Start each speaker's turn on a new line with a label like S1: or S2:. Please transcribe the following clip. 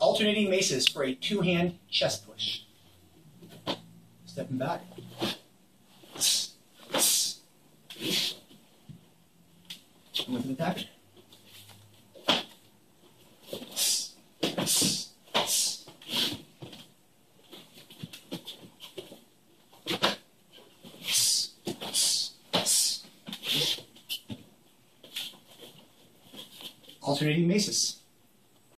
S1: Alternating maces for a two-hand chest push. Stepping back. And with an attacker. Alternating maces.